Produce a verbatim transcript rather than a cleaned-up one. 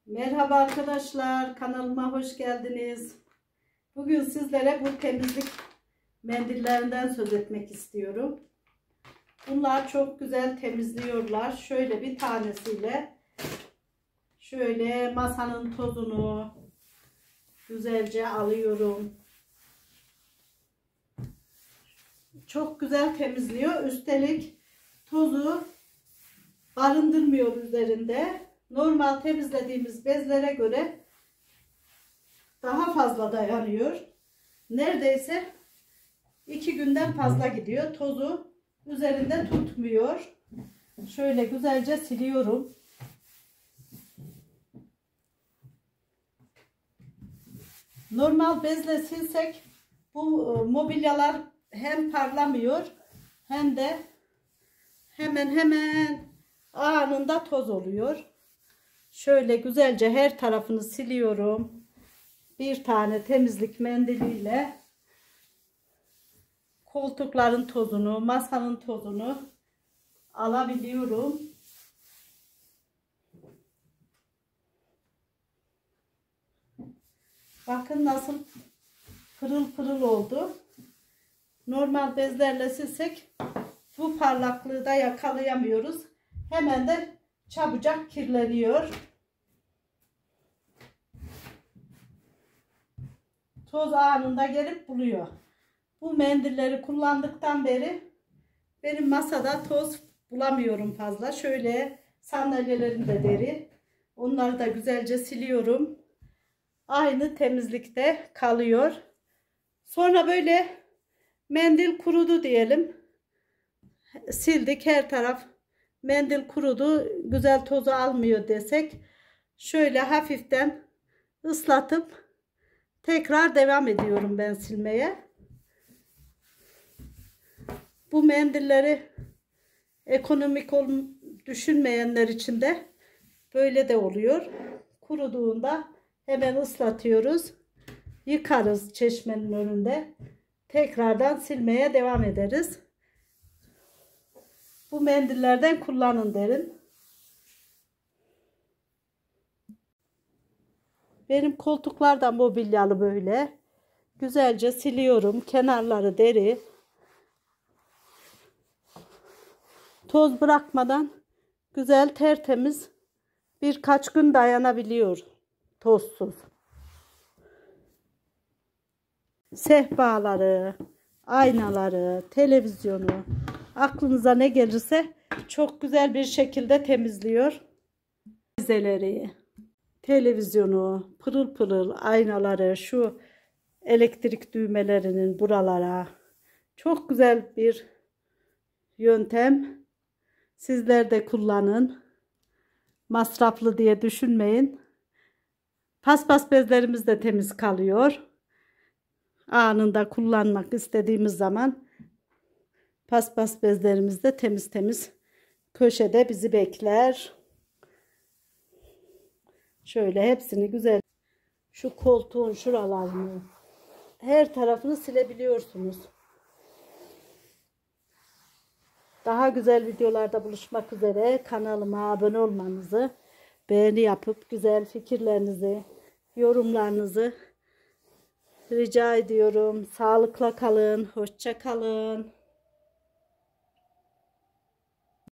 Merhaba arkadaşlar, kanalıma hoş geldiniz. Bugün sizlere bu temizlik mendillerinden söz etmek istiyorum. Bunlar çok güzel temizliyorlar. Şöyle bir tanesiyle şöyle masanın tozunu güzelce alıyorum. Çok güzel temizliyor. Üstelik tozu barındırmıyor üzerinde. Normal temizlediğimiz bezlere göre daha fazla dayanıyor. Neredeyse iki günden fazla gidiyor. Tozu üzerinde tutmuyor. Şöyle güzelce siliyorum. Normal bezle silsek bu mobilyalar hem parlamıyor hem de hemen hemen anında toz oluyor. Şöyle güzelce her tarafını siliyorum. Bir tane temizlik mendiliyle koltukların tozunu, masanın tozunu alabiliyorum. Bakın nasıl pırıl pırıl oldu. Normal bezlerle silsek bu parlaklığı da yakalayamıyoruz. Hemen de çabucak kirleniyor. Toz anında gelip buluyor. Bu mendilleri kullandıktan beri benim masada toz bulamıyorum fazla. Şöyle sandalyelerim de deri. Onları da güzelce siliyorum. Aynı temizlikte kalıyor. Sonra böyle mendil kurudu diyelim. Sildik, her taraf mendil kurudu, güzel tozu almıyor desek şöyle hafiften ıslatıp tekrar devam ediyorum ben silmeye. Bu mendilleri ekonomik düşünmeyenler için de böyle de oluyor. Kuruduğunda hemen ıslatıyoruz. Yıkarız çeşmenin önünde. Tekrardan silmeye devam ederiz. Bu mendillerden kullanın derim. Benim koltuklar da mobilyalı böyle. Güzelce siliyorum. Kenarları deri. Toz bırakmadan güzel tertemiz birkaç gün dayanabiliyor. Tozsuz. Sehpaları, aynaları, televizyonu, aklınıza ne gelirse çok güzel bir şekilde temizliyor. Dizeleri, televizyonu, pırıl pırıl aynaları, şu elektrik düğmelerinin buralara. Çok güzel bir yöntem. Sizler de kullanın. Masraflı diye düşünmeyin. Paspas bezlerimiz de temiz kalıyor. Anında kullanmak istediğimiz zaman paspas bezlerimiz de temiz temiz köşede bizi bekler. Şöyle hepsini güzel, şu koltuğun şuralarını, her tarafını silebiliyorsunuz. Daha güzel videolarda buluşmak üzere kanalıma abone olmanızı, beğeni yapıp güzel fikirlerinizi, yorumlarınızı rica ediyorum. Sağlıkla kalın, hoşça kalın.